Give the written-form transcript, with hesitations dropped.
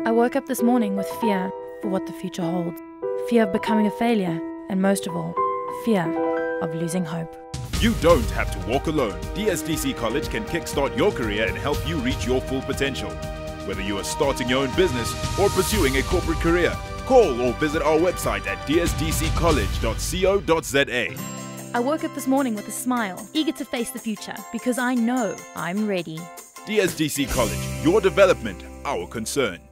I woke up this morning with fear for what the future holds. Fear of becoming a failure, and most of all, fear of losing hope. You don't have to walk alone. DSDC College can kickstart your career and help you reach your full potential. Whether you are starting your own business or pursuing a corporate career, call or visit our website at dsdccollege.co.za. I woke up this morning with a smile, eager to face the future, because I know I'm ready. DSDC College, your development, our concern.